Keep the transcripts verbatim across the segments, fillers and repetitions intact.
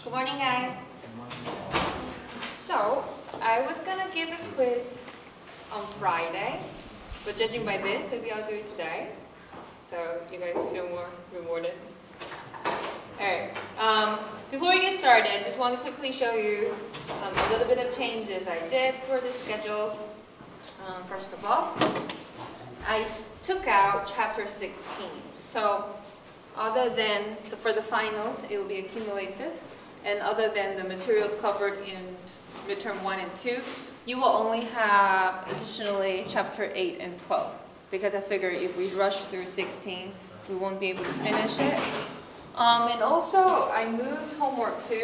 Good morning, guys. So, I was gonna give a quiz on Friday, but judging by this, maybe I'll do it today. So you guys feel more rewarded. Alright, um, before we get started, I just want to quickly show you um, a little bit of changes I did for the schedule. Um, first of all, I took out chapter sixteen. So, other than, so for the finals, it will be accumulative. And other than the materials covered in midterm one and two, you will only have additionally chapter eight and twelve. Because I figure if we rush through sixteen, we won't be able to finish it. Um, and also, I moved homework two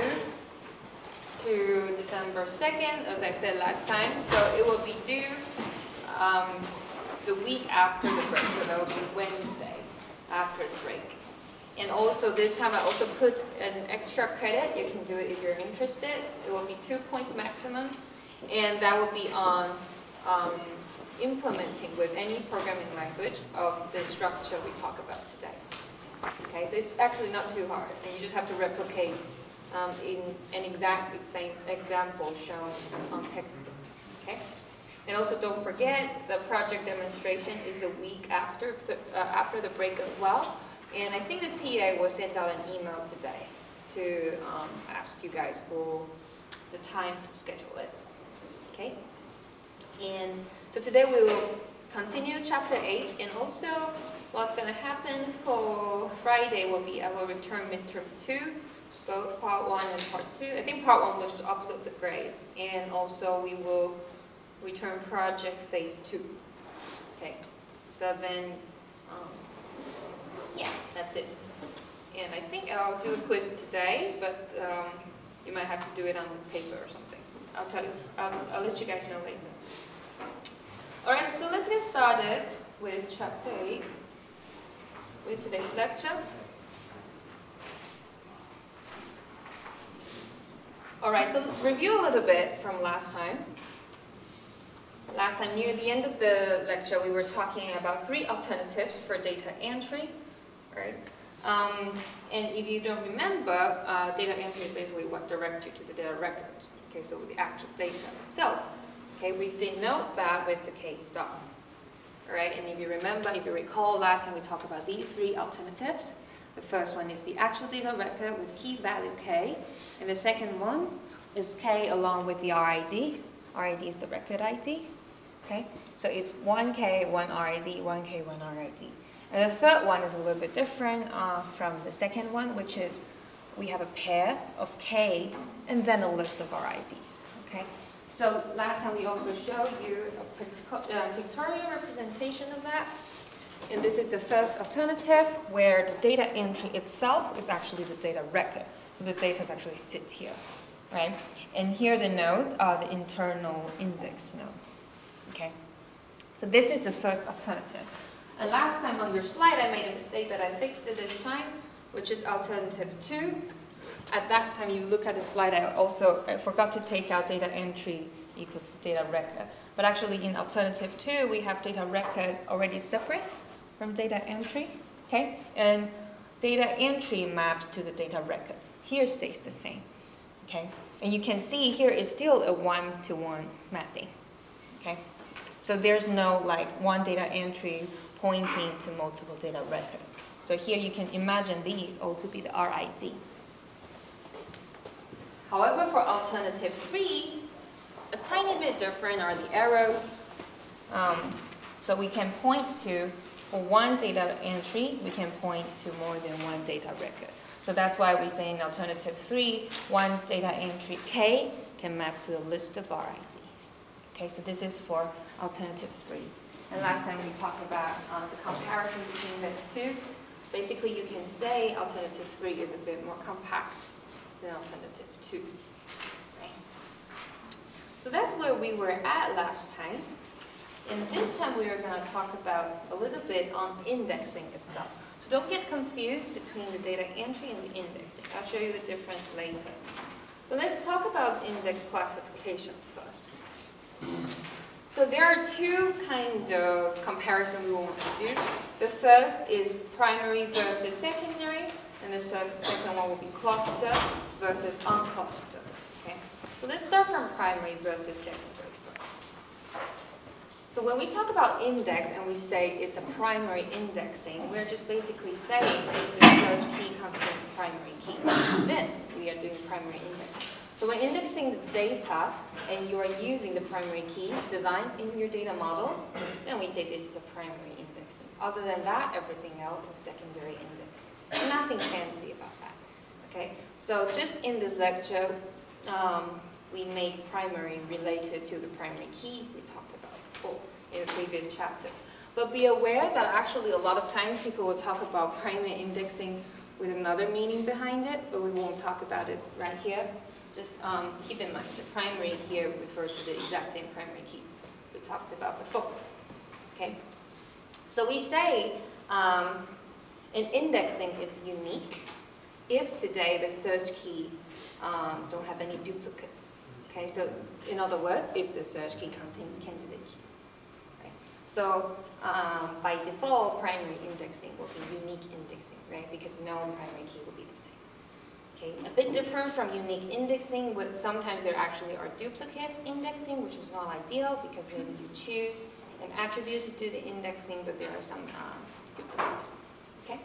to December second, as I said last time. So it will be due um, the week after the break. So that will be Wednesday after the break. And also this time I also put an extra credit. You can do it if you're interested. It will be two points maximum. And that will be on um, implementing with any programming language of the structure we talk about today. Okay, so it's actually not too hard. And you just have to replicate um, in an exact same example shown on textbook. Okay? And also don't forget the project demonstration is the week after, uh, after the break as well. And I think the T A will send out an email today to um, ask you guys for the time to schedule it. Okay? And so today we will continue chapter eight, and also what's going to happen for Friday will be I will return midterm two, both part one and part two. I think part one will just upload the grades, and also we will return project phase two. Okay, so then, um, yeah, that's it. And I think I'll do a quiz today, but um, you might have to do it on the paper or something. I'll tell you, I'll, I'll let you guys know later. All right, so let's get started with chapter eight, with today's lecture. All right, so review a little bit from last time. Last time, near the end of the lecture, we were talking about three alternatives for data entry, right? Um, and if you don't remember, uh, data entry is basically what directs you to the data records. Okay, so with the actual data itself. Okay, we denote that with the K star. All right, and if you remember, if you recall, last time we talked about these three alternatives. The first one is the actual data record with key value K, and the second one is K along with the R I D. R I D is the record I D. Okay, so it's one K, one R I D, one K, one R I D. And the third one is a little bit different uh, from the second one, which is we have a pair of K and then a list of R I Ds. Okay, so last time we also showed you a uh, pictorial representation of that. And this is the first alternative where the data entry itself is actually the data record. So the data actually sit here, right? And here the nodes are the internal index nodes. Okay, so this is the first alternative. And last time on your slide I made a mistake that I fixed it this time, which is alternative two. At that time you look at the slide, I also I forgot to take out data entry equals data record. But actually in alternative two we have data record already separate from data entry. Okay, and data entry maps to the data records. Here stays the same. Okay, and you can see here is still a one-to-one mapping. Okay. So there's no like one data entry pointing to multiple data records. So here you can imagine these all to be the R I D. However, for alternative three, a tiny bit different are the arrows. Um, so we can point to, for one data entry, we can point to more than one data record. So that's why we say in alternative three, one data entry K can map to a list of R I Ds. Okay, so this is for alternative three. And last time we talked about uh, the comparison between the two. Basically, you can say alternative three is a bit more compact than alternative two. Right? So that's where we were at last time. And this time we are going to talk about a little bit on indexing itself. So don't get confused between the data entry and the indexing. I'll show you the difference later. But let's talk about index classification first. So there are two kind of comparison we want to do. The first is primary versus secondary, and the second one will be cluster versus uncluster. Okay? So let's start from primary versus secondary first. So when we talk about index and we say it's a primary indexing, we're just basically saying if the search key contains primary key, then we are doing primary indexing. So when indexing the data and you are using the primary key design in your data model, then we say this is a primary indexing. Other than that, everything else is secondary indexing. Nothing fancy about that. Okay? So just in this lecture, um, we make primary related to the primary key we talked about before in the previous chapters. But be aware that actually a lot of times people will talk about primary indexing with another meaning behind it, but we won't talk about it right here. Just um, keep in mind, the primary here refers to the exact same primary key we talked about before. Okay? So we say um, an indexing is unique if today the search key um, don't have any duplicates. Okay? So in other words, if the search key contains candidate key. Right? So um, by default, primary indexing will be unique indexing, right? Because no primary key will be the same. Okay, a bit different from unique indexing, but sometimes there actually are duplicate indexing, which is not ideal because maybe you choose an attribute to do the indexing, but there are some uh, duplicates. Okay?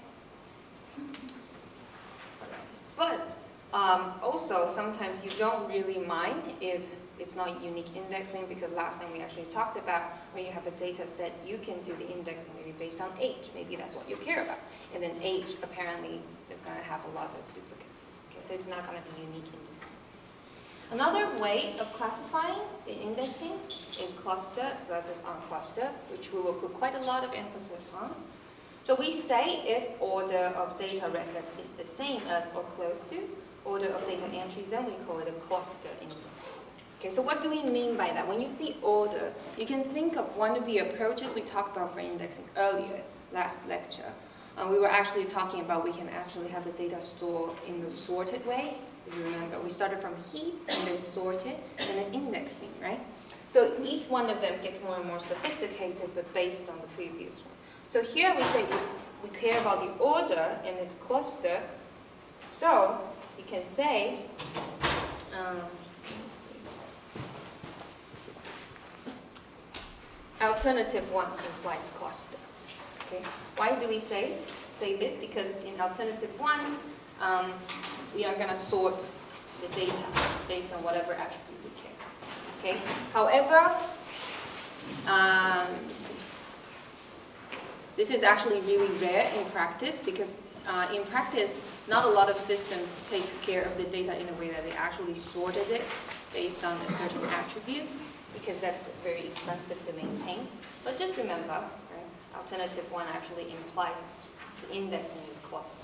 But um, also, sometimes you don't really mind if it's not unique indexing, because last time we actually talked about when you have a data set, you can do the indexing maybe based on age. Maybe that's what you care about. And then age apparently is going to have a lot of duplicates. So it's not going to be unique indexing. Another way of classifying the indexing is cluster versus uncluster, which we will put quite a lot of emphasis on. So we say if order of data records is the same as or close to order of data entries, then we call it a cluster index. Okay, so what do we mean by that? When you see order, you can think of one of the approaches we talked about for indexing earlier, last lecture. Uh, we were actually talking about we can actually have the data stored in the sorted way. If you remember, we started from heap and then sorted and then indexing, right? So each one of them gets more and more sophisticated, but based on the previous one. So here we say if we care about the order and its cluster, so you can say, um, alternative one implies cluster. Okay. Why do we say say this? Because in alternative one, um, we are going to sort the data based on whatever attribute we care. Okay. However, um, this is actually really rare in practice because uh, in practice, not a lot of systems takes care of the data in a way that they actually sorted it based on a certain attribute, because that's very expensive to maintain. But just remember, right, alternative one actually implies the indexing is cluster.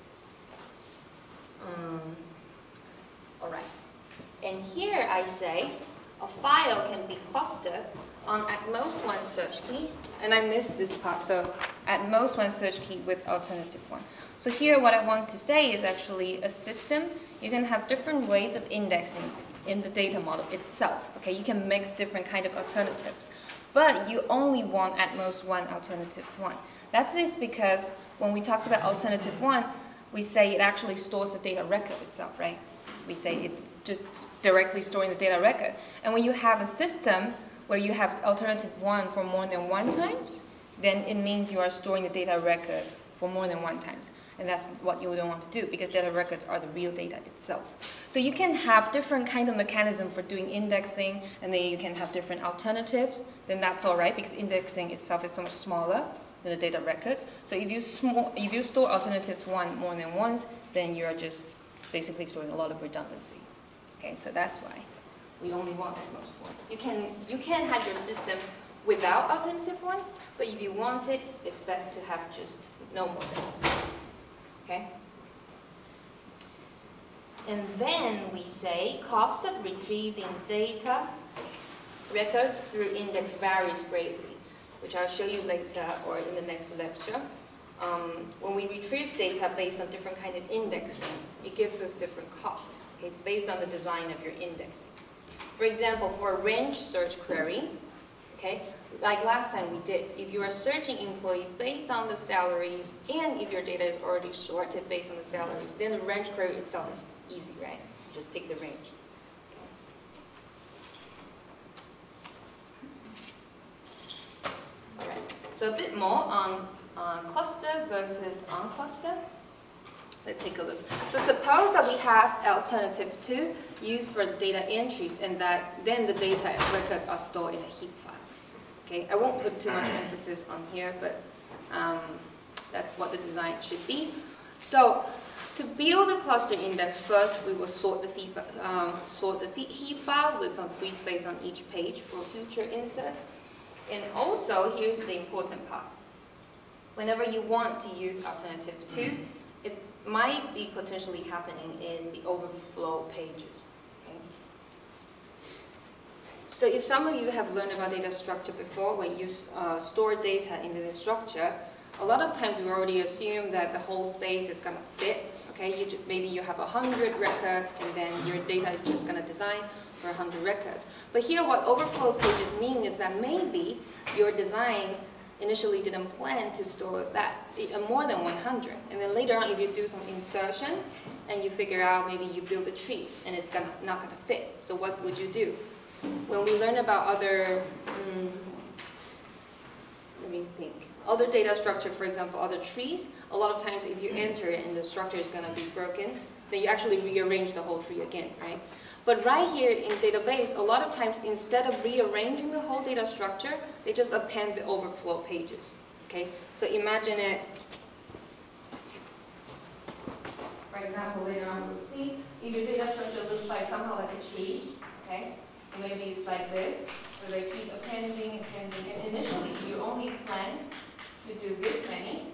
Um, all right. And here I say a file can be clustered on at most one search key, and I missed this part, so at most one search key with alternative one. So here what I want to say is actually a system, you can have different ways of indexing in the data model itself. Okay, you can mix different kind of alternatives, but you only want at most one alternative one. That is because when we talked about alternative one, we say it actually stores the data record itself, right? We say it's just directly storing the data record. And when you have a system where you have alternative one for more than one times, then it means you are storing the data record for more than one times. And that's what you don't want to do, because data records are the real data itself. So you can have different kind of mechanism for doing indexing, and then you can have different alternatives. Then that's all right, because indexing itself is so much smaller than the data record. So if you, small, if you store alternative one more than once, then you're just basically storing a lot of redundancy. Okay, so that's why we only want at most one. You can, you can have your system without alternative one, but if you want it, it's best to have just no more than one. Okay? And then we say cost of retrieving data records through index varies greatly, which I'll show you later or in the next lecture. Um, when we retrieve data based on different kind of indexing, it gives us different cost. Okay? It's based on the design of your indexing. For example, for a range search query, okay, like last time we did, if you are searching employees based on the salaries, and if your data is already sorted based on the salaries, then the range query itself is easy, right? Just pick the range. All right. So a bit more on uh, cluster versus uncluster. Let's take a look. So suppose that we have alternative two used for data entries, and that then the data records are stored in a heap file. Okay, I won't put too much emphasis on here, but um, that's what the design should be. So to build the cluster index, first we will sort the heap, um, sort the heap file with some free space on each page for future inserts. And also, here's the important part. Whenever you want to use alternative two, it might be potentially happening is the overflow pages. Okay? So if some of you have learned about data structure before, when you uh, store data into the structure, a lot of times we already assume that the whole space is going to fit. Okay, you, maybe you have one hundred records, and then your data is just going to design for one hundred records. But here what overflow pages mean is that maybe your design initially didn't plan to store that uh, more than one hundred. And then later on, if you do some insertion, and you figure out maybe you build a tree, and it's gonna, not going to fit. So what would you do? When we learn about other, um, let me think, other data structure, for example, other trees, a lot of times if you enter it and the structure is going to be broken, then you actually rearrange the whole tree again, right? But right here in database, a lot of times instead of rearranging the whole data structure, they just append the overflow pages, okay? So imagine it, for example, later on we'll see, if your data structure looks like somehow like a tree, okay? Maybe it's like this, so they keep appending, appending, and initially you only plan to do this many.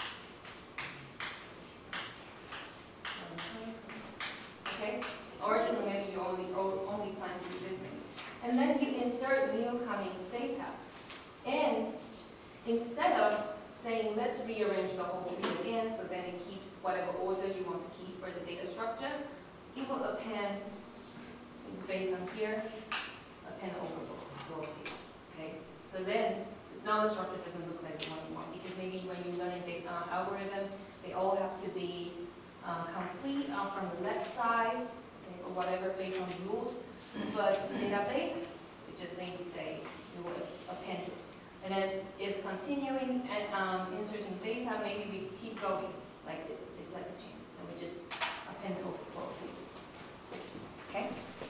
Okay? Originally, maybe you only, only plan to do this many. And then you insert new coming data. And instead of saying, let's rearrange the whole tree again, so then it keeps whatever order you want to keep for the data structure, you will append, based on here, append overflow. Okay? So then, now the structure doesn't look like the one you want, because maybe when you learn a data uh, algorithm, they all have to be um, complete uh, from the left side, okay, or whatever, based on the rules. But in database, it just maybe say you will append it. And then if continuing and um, inserting data, maybe we keep going like this. It's like a chain. And we just append overflow pages. Okay?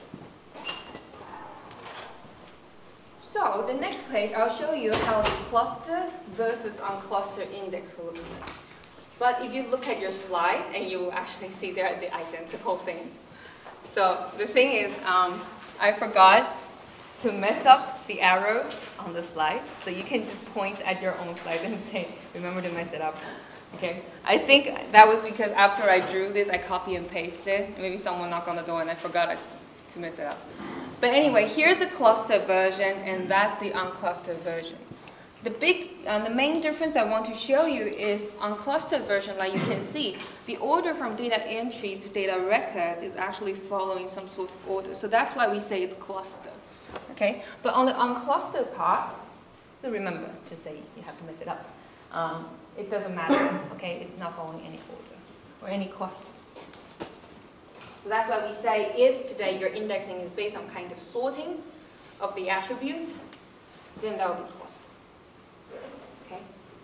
So the next page, I'll show you how the cluster versus uncluster index will look like. But if you look at your slide, and you will actually see they're the identical thing. So the thing is, um, I forgot to mess up the arrows on the slide. So you can just point at your own slide and say, remember to mess it up. Okay? I think that was because after I drew this, I copy and pasted. Maybe someone knocked on the door and I forgot to mess it up. But anyway, here's the cluster version, and that's the unclustered version. The big, uh, the main difference I want to show you is unclustered version, like you can see, the order from data entries to data records is actually following some sort of order. So that's why we say it's cluster. Okay? But on the unclustered part, so remember to say you have to mess it up. Um, it doesn't matter. Okay? It's not following any order or any cluster. So that's why we say if today your indexing is based on kind of sorting of the attributes, then that will be cluster. Okay?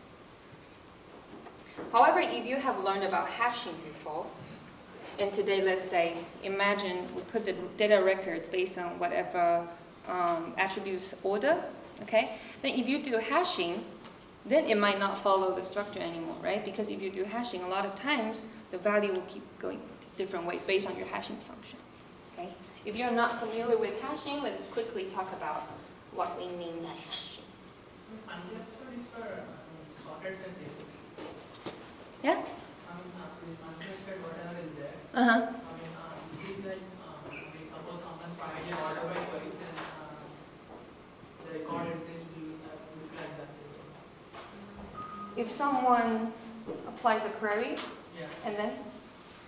However, if you have learned about hashing before, and today let's say, imagine we put the data records based on whatever um, attributes order, okay? Then if you do hashing, then it might not follow the structure anymore, right? Because if you do hashing, a lot of times the value will keep going different ways based on your hashing function. Okay? If you're not familiar with hashing, let's quickly talk about what we mean by hashing. Unclustered is for sorted set data. Yeah? I mean, uh, this unclustered whatever is there. Uh huh. I mean, uh, it is like, uh, I mean, suppose someone finds an order by query, then uh, the record entries will uh, look like that. If someone applies a query, Yeah. and then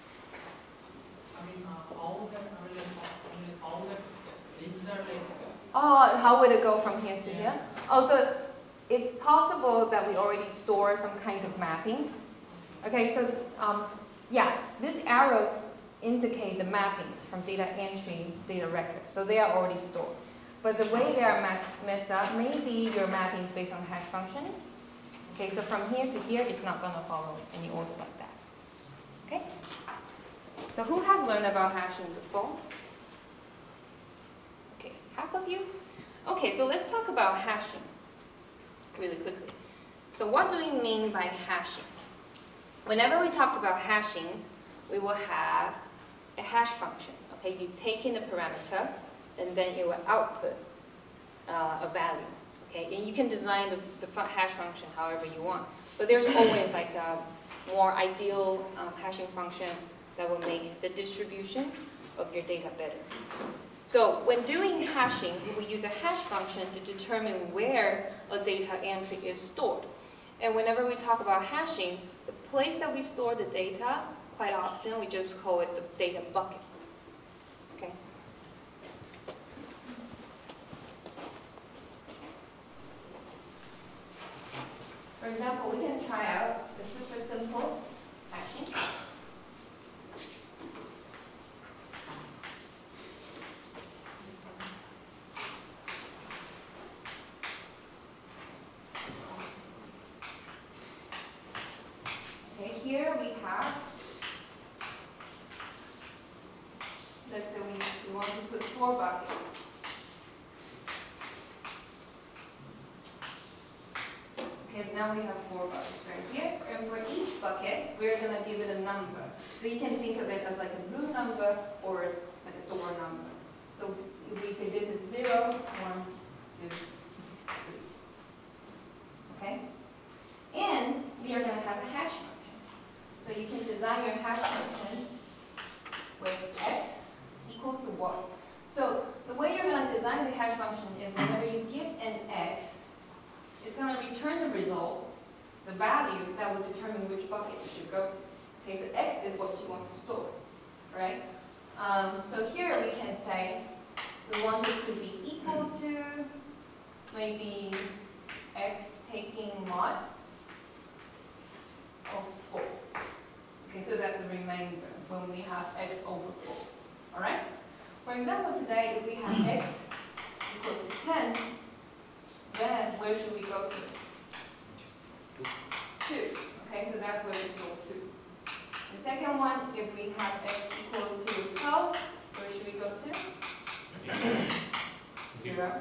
I mean, uh, how that, I mean, like, I mean, how that links are like Oh, how would it go from here to Yeah. here? Oh, so it's possible that we already store some kind of mapping. Okay, so um, yeah, these arrows indicate the mapping from data entry to data records. So they are already stored. But the way they are messed up, maybe your mapping is based on hash function. Okay, so from here to here, it's not going to follow any order like that. Okay? So who has learned about hashing before? Okay, half of you? Okay, so let's talk about hashing really quickly. So what do we mean by hashing? Whenever we talked about hashing, we will have a hash function. Okay, you take in the parameter, and then it will output uh, a value. Okay, and you can design the, the fu- hash function however you want. But there's always like a more ideal um, hashing function that will make the distribution of your data better. So when doing hashing, we use a hash function to determine where a data entry is stored. And whenever we talk about hashing, the place that we store the data, quite often we just call it the data bucket. Okay. For example, we can try out a super simple hashing. Okay, here we have, let's say we, we want to put four buckets. Okay, now we have four buckets right here, and for each bucket, we're going to give it a number. So you can think of it as like a room number or like a door number. So if we say this is zero, one, two, three. Okay? And we are going to have a hash function. So you can design your hash function with x equal to one. So the way you're going to design the hash function is whenever you give an x, it's going to return the result, the value that will determine which bucket you should go to. Okay, so x is what you want to store, right? Um, so here we can say we want it to be equal to maybe x taking mod of four. Okay, so that's the remainder when we have x over four. All right? For example, today if we have x equal to ten, then where should we go to? two. Okay, so that's where we store two. The second one, if we have x equal to twelve, where should we go to? Zero.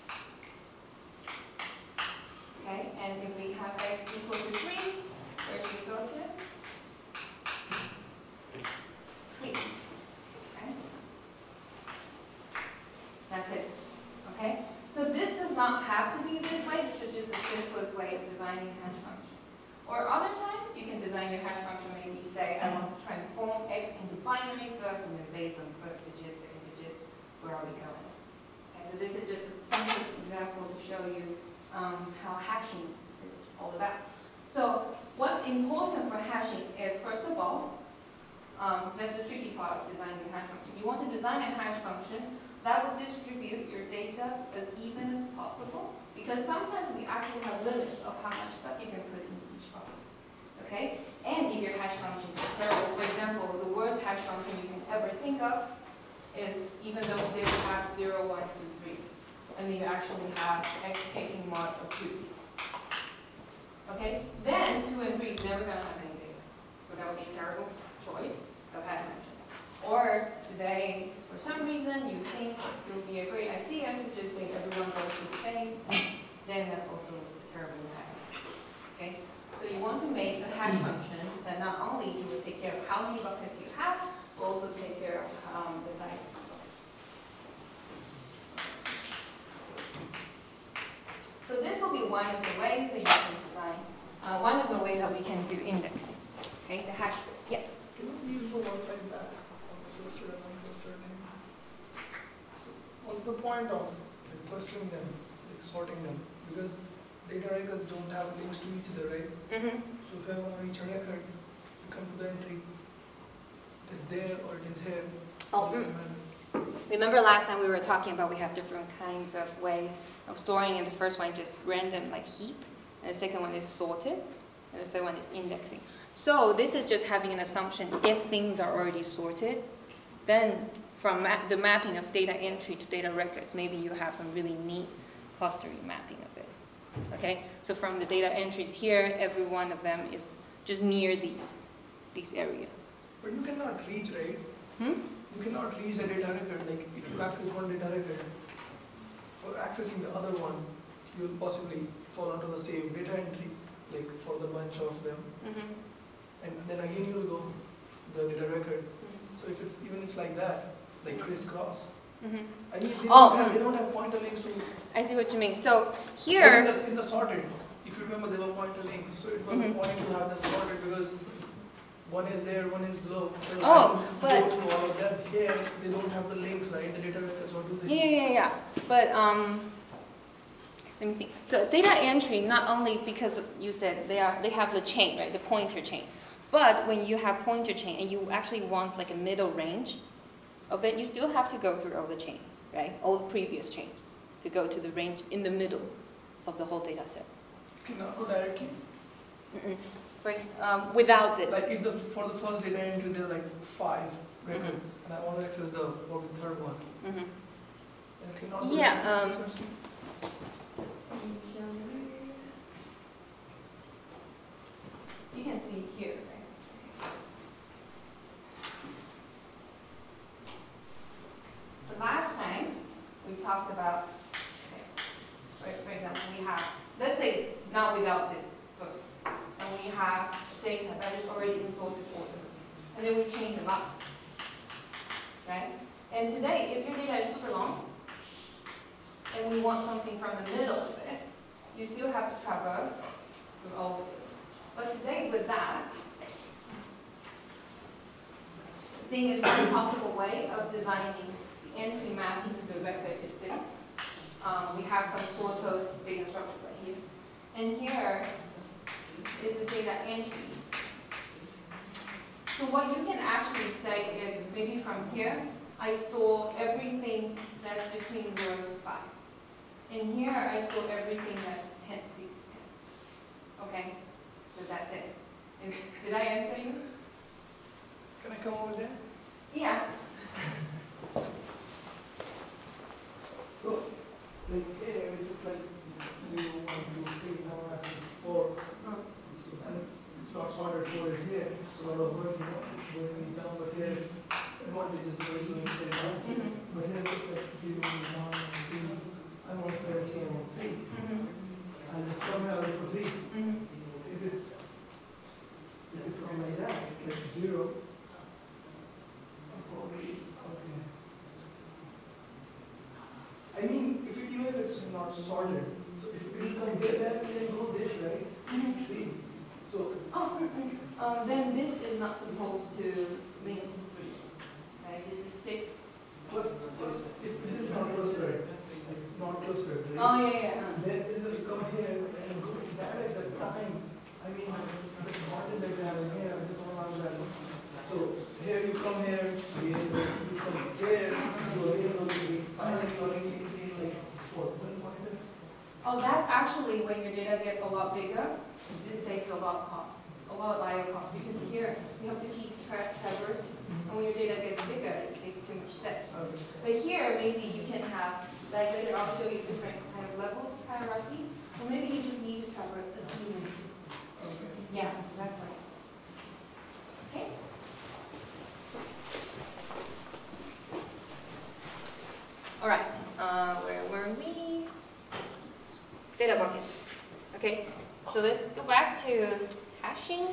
Okay, and if we have x equal to three, where should we go to? three. Okay. That's it. Okay? So this does not have to be this way. This is just the simplest way of designing a hash function. Or other times, you can design your hash function, maybe say, I want to transform x into binary first, and then based on the first digit, second digit, where are we going? Okay, so this is just a simplest example to show you um, how hashing is all about. So what's important for hashing is, first of all, um, that's the tricky part of designing a hash function. You want to design a hash function that will distribute your data as even as possible, because sometimes we actually have limits of how much stuff you can put in each bucket. Okay? And if your hash function is terrible, for example, the worst hash function you can ever think of is even though they have zero, one, two, three, and then you actually have x taking mod of two. Okay? Then two and three is never going to have any data. So that would be a terrible choice of hash function. Or today, for some reason, you think it would be a great idea to just say everyone goes to the same, then that's also a terrible hack. Okay? So you want to make a hash function that not only you will take care of how many buckets you have, but also take care of um, the size of the buckets. So this will be one of the ways that you can design, uh, one of the ways that we can do indexing. Okay, the hash bit. Yeah. Can you please go one slide back? Clustered and unclustered name. So what's the point of like, clustering them, like sorting them? Because data records don't have links to each other, right? Mm-hmm. So if I want to reach a record, you come to the entry. It is there or it is here. Oh, Doesn't mm. matter. Remember last time we were talking about we have different kinds of way of storing, and the first one is just random, like heap, and the second one is sorted, and the third one is indexing. So this is just having an assumption if things are already sorted, then from map the mapping of data entry to data records, maybe you have some really neat clustering mapping of it. Okay, so from the data entries here, every one of them is just near these, these area. But you cannot reach, right? Hmm? You cannot reach a data record. Like if you access one data record, for accessing the other one, you'll possibly fall onto the same data entry, like for the bunch of them. Mm-hmm. And then again you'll go to the data record. Mm-hmm. So if it's even it's like that, like crisscross. Mm-hmm. I mean, they, Oh, don't have, mm. they don't have pointer links to. I see what you mean. So But in here, the, in the sorted, if you remember, there were pointer links, so it was Mhm. a point to have them sorted because one is there, one is below. So Oh, I but- can go through all of them. Here, they don't have the links, right? The data records, or do they? yeah, yeah, yeah. But um, let me think. So data entry, not only because you said they are, they have the chain, right, the pointer chain. But when you have pointer chain and you actually want like a middle range of it, you still have to go through all the chain, right? All the previous chain to go to the range in the middle of the whole data set. You cannot go directly. Mm-mm. Right? Um, without this. Like if the for the first data entry there are like five records, and I want to access the or the third one. Mm-hmm. And I cannot go Yeah, directly. um, You can see here, right? So last time we talked about, okay, for, for example, we have, let's say not without this first, and we have data that is already in sorted order, and then we change them up, right? And today, if your data is super long, and we want something from the middle of it, you still have to traverse through all of this. But today with that, the thing is one possible way of designing the entry mapping to the record is this. Um, we have some sort of data structure right here. And here is the data entry. So what you can actually say is maybe from here, I store everything that's between zero to five. And here I store everything that's ten, six to ten. Okay? So that's it. And did I answer you? Can I come over there? Yeah. So, like here, it looks like you want to three, now access four. So, and it's not sorted, four is here. So, a lot of work, you know, going these down, but here it's advantage is going straight down. Mm-hmm. But here it looks like zero, one, two. I want to say I want three. Mm-hmm. And it's coming out for three. Mm-hmm. If it's if it's going like that, it's like zero. Probably okay. I mean, if it, even if it's not sorted, so if it will come here, then we can go this, right? Mm-hmm. Three. So Oh, mm-hmm. um, then this is not supposed to link to three. Right? This is six. plus, plus if it is not clustered, like not clustered, right? Oh, yeah, yeah. yeah. Then it just come here and go back at the time. I mean, the advantage that we have in here, I just don't know that. So here you come here, you come here, you are able to be finally going to like what, one pointer? Oh, that's actually when your data gets a lot bigger, this saves a lot of cost, a lot of I O cost, because here you have to keep tra traversing, and when your data gets bigger, it takes too much steps. Okay. But here, maybe you can have, like later I'll show you different kind of levels of hierarchy, or maybe you just need to traverse a few links. Okay. Yeah, so that's right. Okay. All right, uh, where were we? Data bucket. Okay, so let's go back to hashing.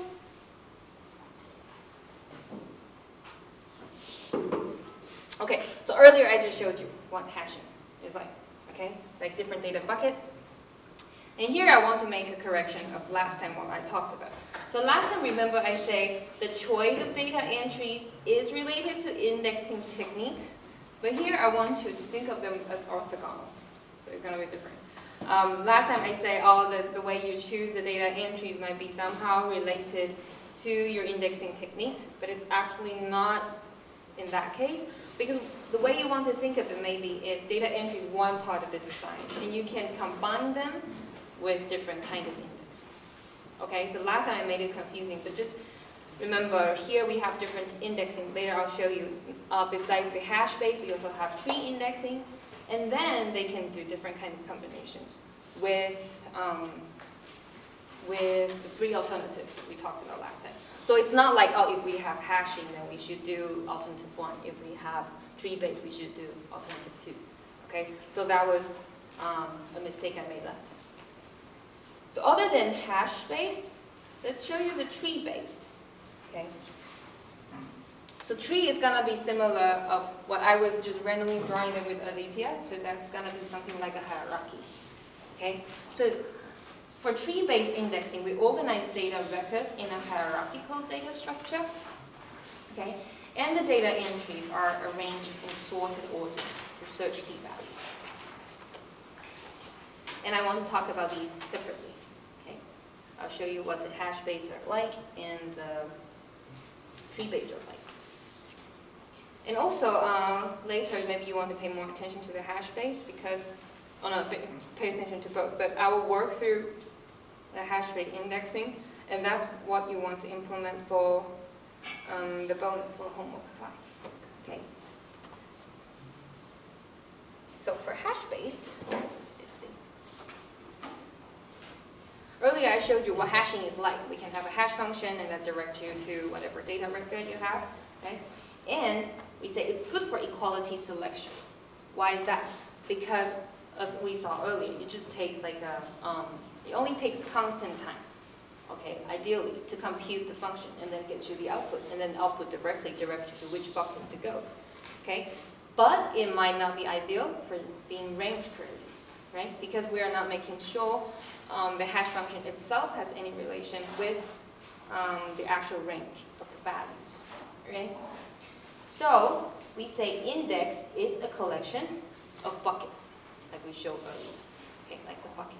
Okay, so earlier I just showed you what hashing is like, okay? Like different data buckets. And here I want to make a correction of last time what I talked about. So last time, remember I say the choice of data entries is related to indexing techniques, but here I want you to think of them as orthogonal. So it's going to be different. Um, last time I say, oh, the, the way you choose the data entries might be somehow related to your indexing techniques, but it's actually not in that case, because the way you want to think of it maybe is data entry is one part of the design, and you can combine them with different kind of indexes. Okay, so last time I made it confusing, but just remember here we have different indexing. Later I'll show you, uh, besides the hash base, we also have tree indexing, and then they can do different kind of combinations with, um, with the three alternatives we talked about last time. So it's not like, oh, if we have hashing, then we should do alternative one. If we have tree base, we should do alternative two. Okay, so that was um, a mistake I made last time. So other than hash-based, let's show you the tree-based. Okay. So tree is gonna be similar of what I was just randomly drawing them with Aditya. So that's gonna be something like a hierarchy. Okay. So for tree-based indexing, we organize data records in a hierarchical data structure. Okay. And the data entries are arranged in sorted order to search key values. And I want to talk about these separately. Okay. I'll show you what the hash base are like and the tree base are like. And also, uh, later, maybe you want to pay more attention to the hash base because, oh no, pay attention to both. But I will work through the hash base indexing, and that's what you want to implement for um, the bonus for homework five. Okay. So for hash based, let's see. Earlier I showed you what hashing is like. We can have a hash function, and that directs you to whatever data record you have. Okay. And we say it's good for equality selection. Why is that? Because as we saw earlier, you just take like a, um, it only takes constant time, okay, ideally, to compute the function and then get you the output, and then output directly directs you to which bucket to go, okay? But it might not be ideal for being ranked correctly, right? Because we are not making sure um, the hash function itself has any relation with um, the actual range of the values, right? So we say index is a collection of buckets, like we showed earlier. Okay, like the buckets.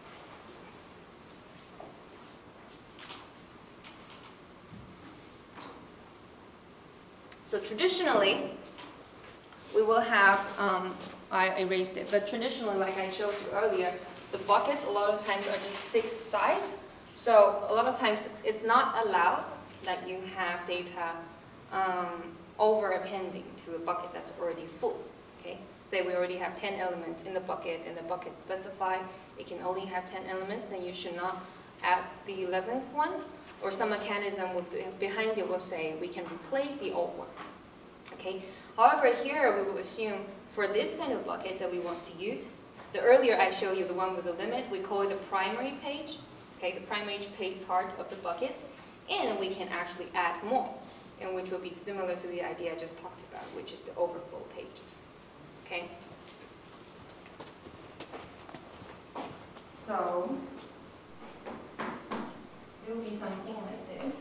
So traditionally, we will have, um, I erased it, but traditionally, like I showed you earlier, the buckets a lot of times are just fixed size. So a lot of times it's not allowed that you have data um, over appending to a bucket that's already full, okay? Say we already have ten elements in the bucket and the bucket specify it can only have ten elements, then you should not add the eleventh one, or some mechanism will be, behind it will say we can replace the old one, okay? However, here we will assume for this kind of bucket that we want to use, the earlier I showed you the one with the limit, we call it the primary page, okay, the primary page part of the bucket, and we can actually add more, and which will be similar to the idea I just talked about, which is the overflow pages. Okay? So, it will be something like this.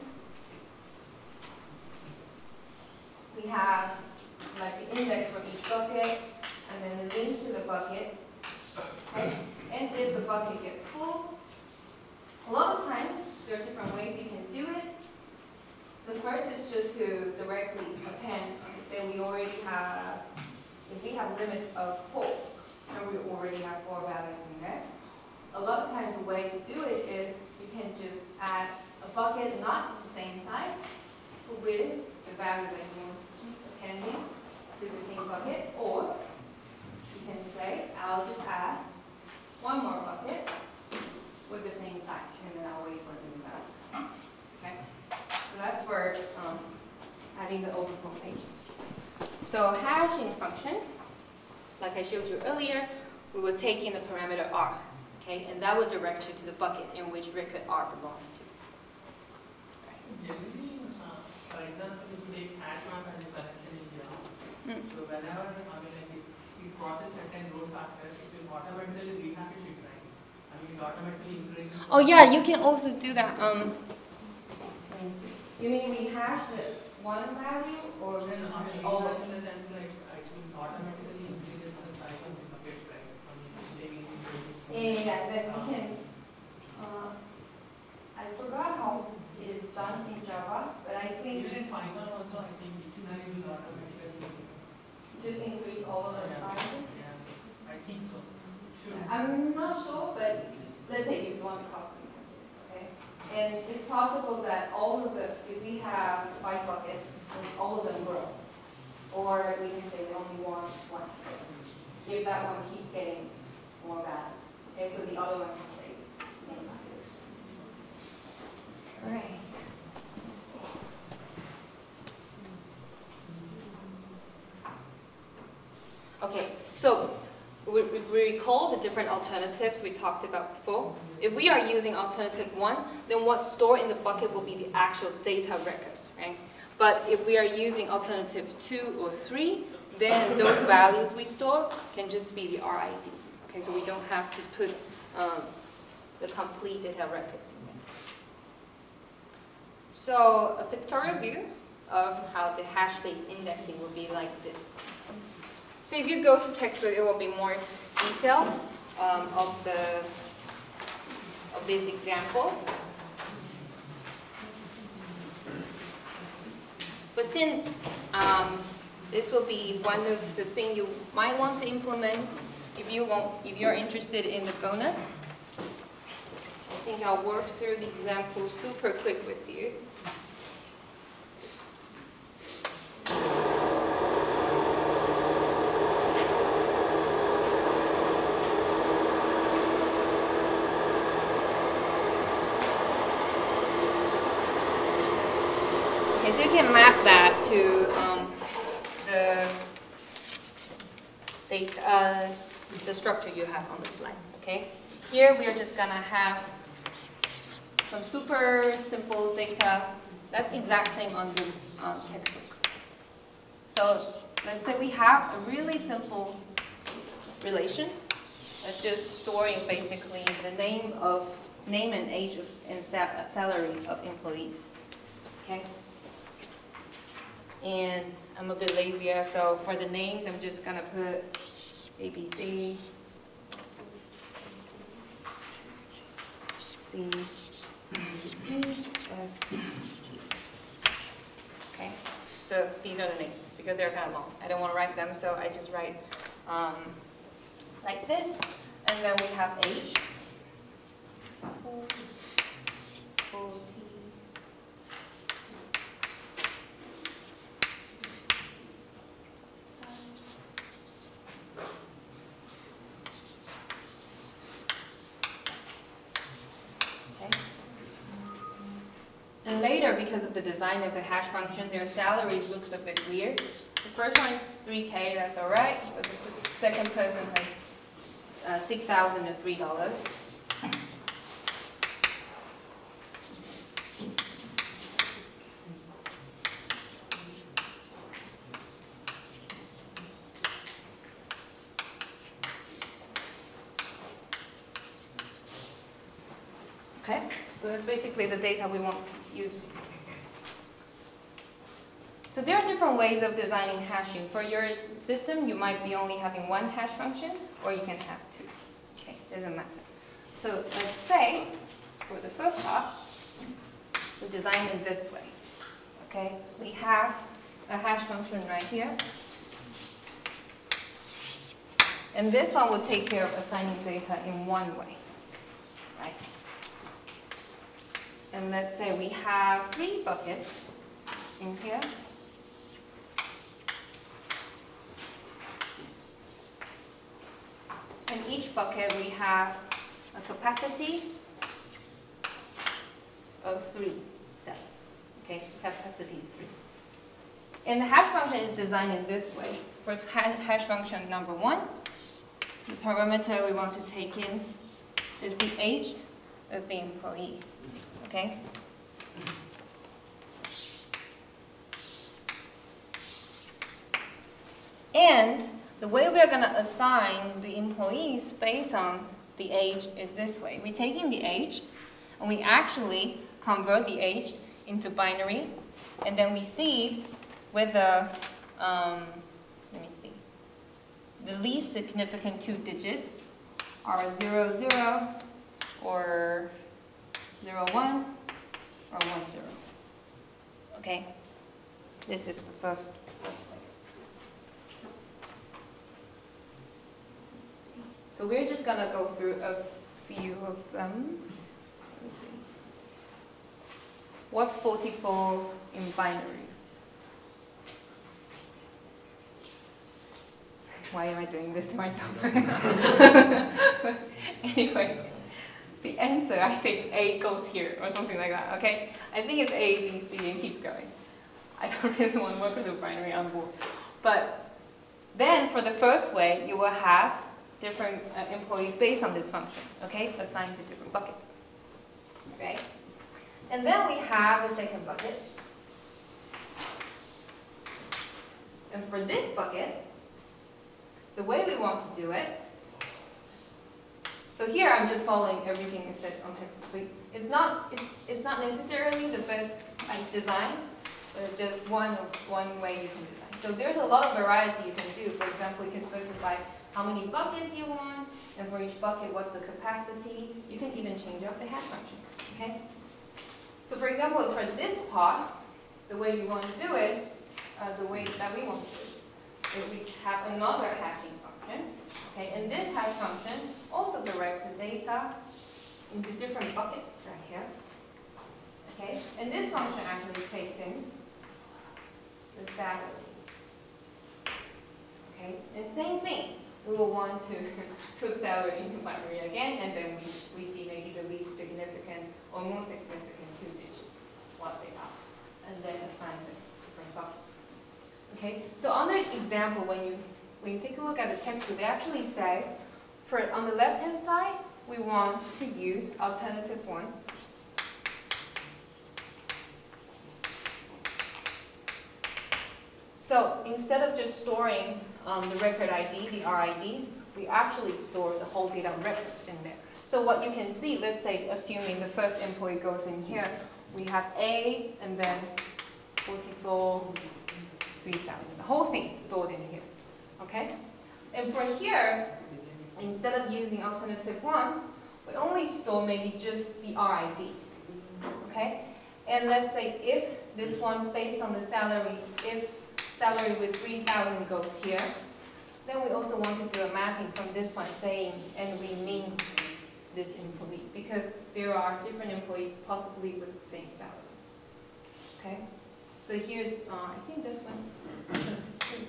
We have like the index for each bucket, and then the links to the bucket. Okay? And if the bucket gets full, a lot of times there are different ways you can do it. The first is just to directly append. Say we already have, if we have a limit of four, and we already have four values in there, a lot of times the way to do it is you can just add a bucket not the same size, but with the value that you want to keep appending to the same bucket, or you can say, I'll just add one more bucket with the same size, and then I'll wait for the new value. Okay? So that's for um, adding the overflow pages. So hashing function, like I showed you earlier, we will take in the parameter R, okay, and that will direct you to the bucket in which record R belongs to. Generally, uh, for example, if you take hash map as a collection in Java, Mm. so whenever, I mean, like if you process certain row factors, it will automatically rehash it, right? I mean, it automatically increases. Oh yeah, you can also do that. Um, you mean rehash the one value, or Then, I mean, all? rehash in the sense like it will automatically increase the size of the bucket, right? I mean, it's taking into Yeah, yeah, but we can. Uh, I forgot how it is done in Java, but I think. Even in Python also, I think dictionary will automatically not sure, but let's say you want a custom computer, okay? And it's possible that all of the, if we have five buckets, then all of them grow. Or we can say we only want one. If that one keeps getting more bad, okay, so the other one can stay. All right. Okay, so if we recall the different alternatives we talked about before, if we are using alternative one, then what's stored in the bucket will be the actual data records, right? But if we are using alternative two or three, then those values we store can just be the R I D. Okay, so we don't have to put um, the complete data records in there. So a pictorial view of how the hash-based indexing will be like this. So if you go to textbook, it will be more detail um, of the of this example. But since um, this will be one of the things you might want to implement if you want, if you're interested in the bonus, I think I'll work through the example super quick with you. Okay, so you can map that to um, the data, uh, the structure you have on the slides. Okay, here we are just gonna have some super simple data. That's exact same on the um, textbook. So let's say we have a really simple relation that's just storing basically the name of name and age of and sal salary of employees. Okay. And I'm a bit lazier, so for the names, I'm just gonna put A, B, C, C, E, F, G. Okay, so these are the names because they're kind of long. I don't want to write them, so I just write um, like this, and then we have age. forty. And later, because of the design of the hash function, their salaries looks a bit weird. The first one is three K, that's all right, but the second person has uh, six thousand three dollars. Okay, so that's basically the data we want to use. So there are different ways of designing hashing. For your system, you might be only having one hash function, or you can have two. Okay, doesn't matter. So let's say, for the first part, we design it this way. Okay, we have a hash function right here. And this one will take care of assigning data in one way, right? And let's say we have three buckets in here. In each bucket we have a capacity of three cells. Okay, capacity is three. And the hash function is designed in this way. For hash function number one, the parameter we want to take in is the age of the employee. Okay? And the way we are going to assign the employees based on the age is this way. We take in the age, and we actually convert the age into binary, and then we see whether, um, let me see, the least significant two digits are zero, zero, or zero, one, or one, zero. Okay? This is the first, first way. So we're just gonna go through a few of them. Let me see. What's forty-four in binary? Why am I doing this to myself? Anyway, the answer, I think A goes here or something like that, okay? I think it's A, B, C, and keeps going. I don't really want to work with the binary on board. But then for the first way, you will have different uh, employees based on this function, okay? Assigned to different buckets, okay? And then we have the second bucket. And for this bucket, the way we want to do it, so here I'm just following everything it said on textbook. So it's not, it, it's not necessarily the best like, design, but just one, one way you can design. So there's a lot of variety you can do. For example, you can specify how many buckets you want, and for each bucket, what's the capacity. You can even change up the hash function, okay? So for example, for this part, the way you want to do it, uh, the way that we want to do it, is we have another hashing function, okay? And this hash function also directs the data into different buckets right here, okay? And this function actually takes in the salary, okay? And same thing, we will want to put salary into binary again, and then we, we see maybe the least significant or most significant two digits, what they are, and then assign them to different buckets. Okay, so on the example, when you when you take a look at the textbook, they actually say, for on the left-hand side, we want to use alternative one. So instead of just storing um, the record I D, the R I Ds, we actually store the whole data records in there. So what you can see, let's say, assuming the first employee goes in here, we have A and then forty-four. three thousand. The whole thing stored in here, okay? And for here, instead of using alternative one, we only store maybe just the R I D, okay? And let's say if this one, based on the salary, if salary with three thousand goes here, then we also want to do a mapping from this one saying, and we mean this employee, because there are different employees possibly with the same salary, okay? So here's, uh, I think this one, alternative two.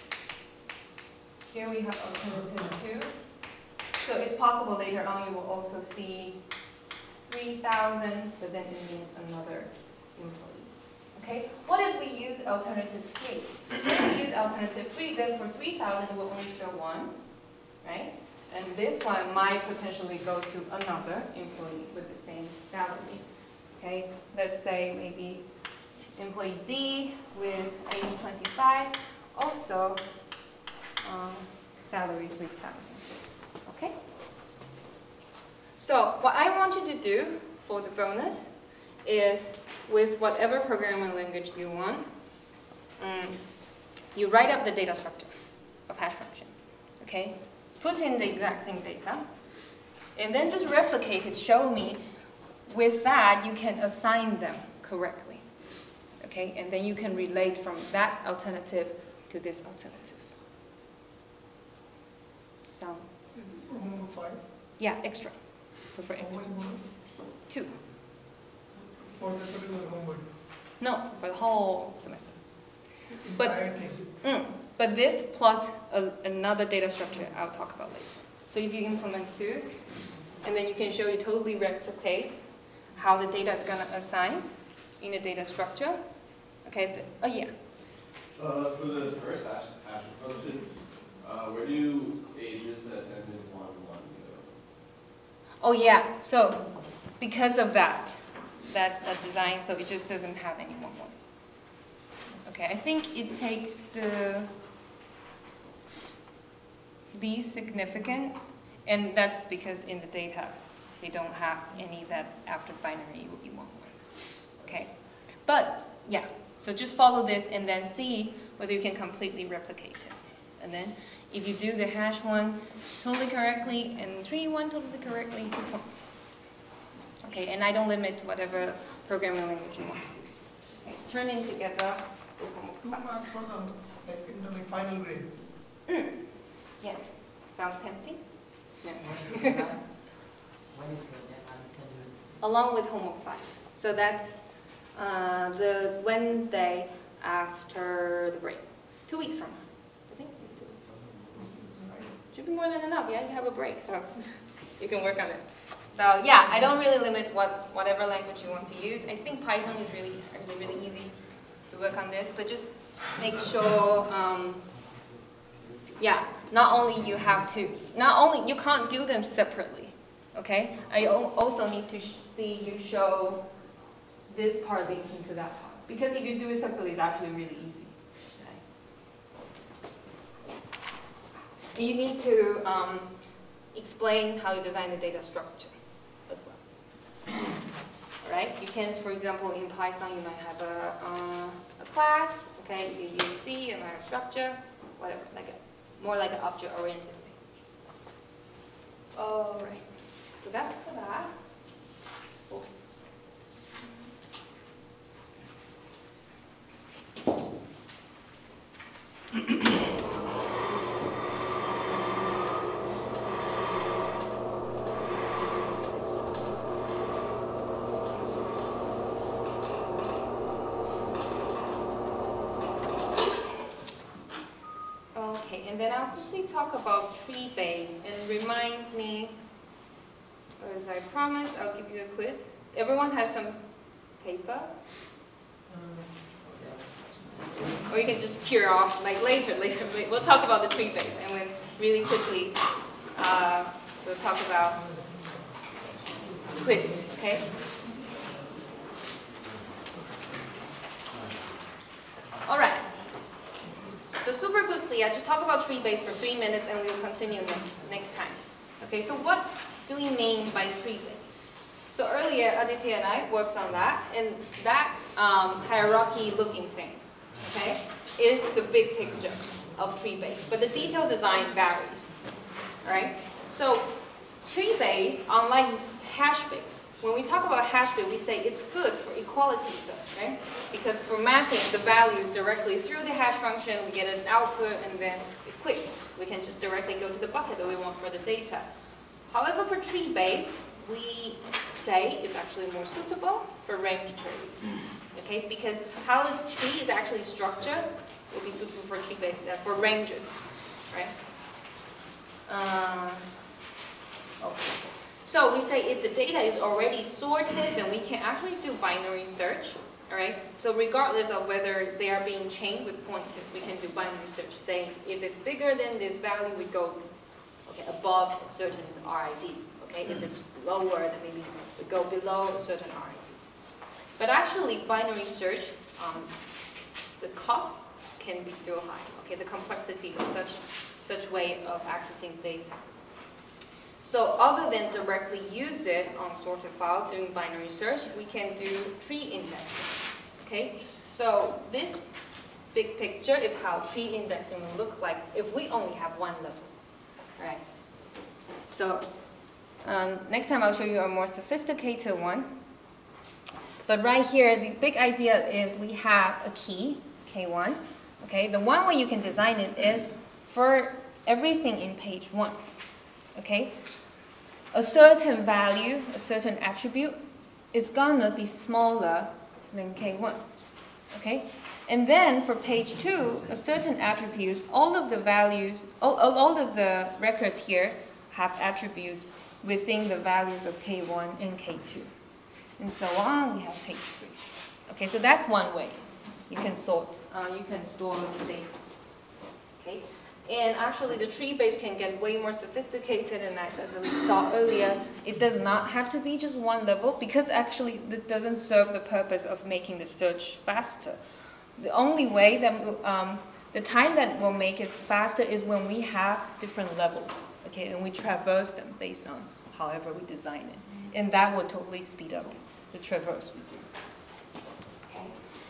Here we have alternative two. So it's possible later on you will also see three thousand, but then it means another employee. Okay? What if we use alternative three? If we use alternative three, then for three thousand we'll only show once, right? And this one might potentially go to another employee with the same salary. Okay? Let's say maybe employee D with age twenty-five, also um, salary three thousand. Okay? So what I want you to do for the bonus is with whatever programming language you want, um, you write up the data structure of hash function. Okay? Put in the exact same data, and then just replicate it, show me. With that, you can assign them correctly. Okay, and then you can relate from that alternative to this alternative. So, Is this for homework five? yeah, extra. Prefer How extra. much bonus? Two. For the particular homework? No, for the whole semester. But- Entire thing. Mm, but this plus a, another data structure I'll talk about later. So if you implement two, and then you can show you totally replicate how the data is going to assign in a data structure. Okay, the, oh yeah. Uh, for the first hash, hash function, uh, where do ages that end in one one go? Oh yeah, so because of that, that, that design, so it just doesn't have any one one. Okay, I think it takes the least significant, and that's because in the data, they don't have any that after binary will be one one. Okay, but yeah, so just follow this and then see whether you can completely replicate it. And then if you do the hash one totally correctly and tree one totally correctly, two points. Okay, and I don't limit whatever programming language you want to use. Okay, turn in together. Two marks for the, like, in the final grade. Mm. Yeah, sounds tempting. No. Wednesday deadline, can you? Along with homework five. So that's uh, the Wednesday after the break. Two weeks from now. I think two weeks. Should be more than enough. Yeah, you have a break, so you can work on it. So yeah, I don't really limit what whatever language you want to use. I think Python is really actually really easy to work on this, but just make sure. Um, yeah, not only you have to, not only you can't do them separately. Okay, I al- also need to sh see you show this part linking to that part. Because if you do it separately, it's actually really easy. Okay. You need to um, explain how you design the data structure as well. Alright, you can, for example, in Python, you might have a, uh, a class, okay, you use C, you might have structure, whatever, like a, more like an object-oriented thing. Alright. So that's for that. Cool. Okay, and then I'll quickly talk about tree base and remind me. As I promised, I'll give you a quiz. Everyone has some paper? Or you can just tear off, like later, later. We'll talk about the tree base, and then really quickly, uh, we'll talk about quiz, okay? All right. So super quickly, I'll just talk about tree base for three minutes, and we'll continue next, next time. Okay, so what do we mean by tree base? So earlier, Aditya and I worked on that, and that um, hierarchy-looking thing, okay, is the big picture of tree base. But the detailed design varies, all right? So tree base, unlike hash base, when we talk about hash base, we say it's good for equality search, right? Because for mapping the value directly through the hash function, we get an output, and then it's quick. We can just directly go to the bucket that we want for the data. However, for tree-based, we say it's actually more suitable for range queries. Okay, it's because how the tree is actually structured will be suitable for tree-based, uh, for ranges, right? Uh, okay. So we say if the data is already sorted, then we can actually do binary search, all right? So regardless of whether they are being chained with pointers, we can do binary search, saying if it's bigger than this value, we go okay, above a certain R I Ds. Okay, if it's lower, then maybe we go below a certain R I D. But actually, binary search, um, the cost can be still high. Okay, the complexity of such such way of accessing data. So other than directly use it on sorted file doing binary search, we can do tree indexing. Okay, so this big picture is how tree indexing will look like if we only have one level. Right. So um, next time I'll show you a more sophisticated one. But right here, the big idea is we have a key, K one. Okay, the one way you can design it is for everything in page one. Okay, a certain value, a certain attribute is gonna be smaller than K one. Okay, and then for page two, a certain attribute, all of the values, all, all of the records here have attributes within the values of K one and K two. And so on, we have page three. Okay, so that's one way you can sort, uh, you can store the data. Okay, and actually the tree base can get way more sophisticated than that, as we saw earlier. It does not have to be just one level, because actually it doesn't serve the purpose of making the search faster. The only way that, um, the time that will make it faster is when we have different levels, okay, and we traverse them based on however we design it. And that will totally speed up the traverse we do. Okay.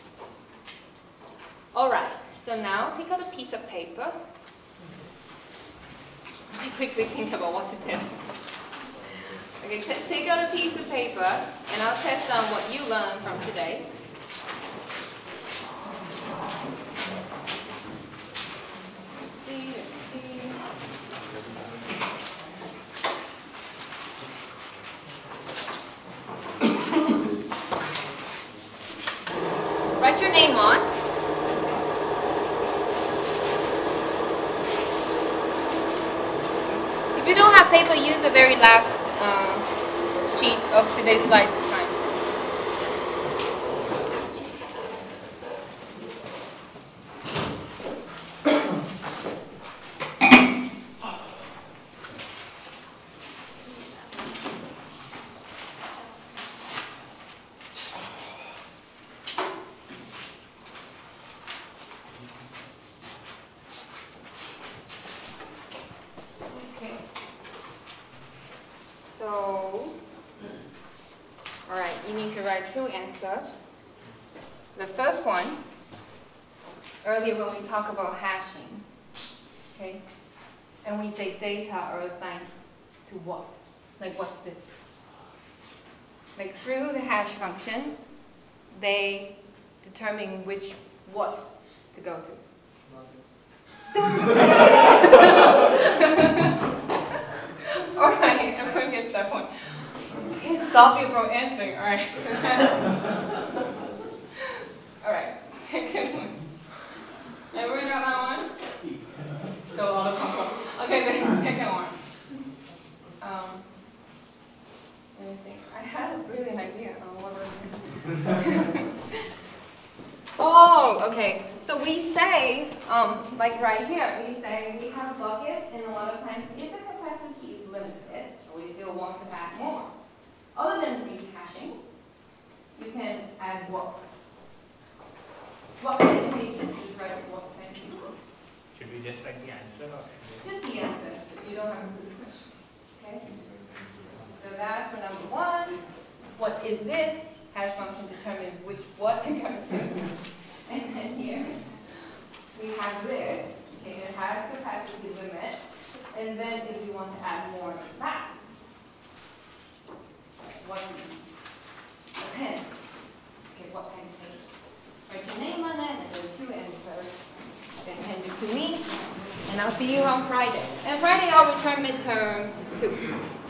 All right, so now take out a piece of paper. I quickly think about what to test. Okay, t take out a piece of paper, and I'll test on what you learned from today. Let's see, let's see. If you don't have paper, use the very last uh, sheet of today's slides. It's fine. Okay. So, all right, you need to write two answers. The first one, earlier when we talk about hashing, okay, and we say data are assigned to what? Like, what's this? Like, through the hash function, they determine which what to go to. All right, everyone gets that point. Can't stop you from answering. All right. All right. Second one. Everyone got that one? So all the comfort. Okay, the second one. Um, let me think. I had a brilliant idea on what was it. Oh, okay. So we say, um, like right here, we say we have buckets, and a lot of times if the capacity is limited, we still want to add more. Other than rehashing, you can add what? What kind of thing should you write? What kind of thing? Should we just write the answer or should we? Just the answer. You don't have to do the question. Okay? So that's for number one. What is this? Hash function determines which what to go to. And then here, we have this. Okay, it has capacity limit. And then if we want to add more of that, what a pen. Okay, what kind of pen? Write your name on it, and there are two answers. Then hand it to me, and I'll see you on Friday. And Friday I'll return midterm two.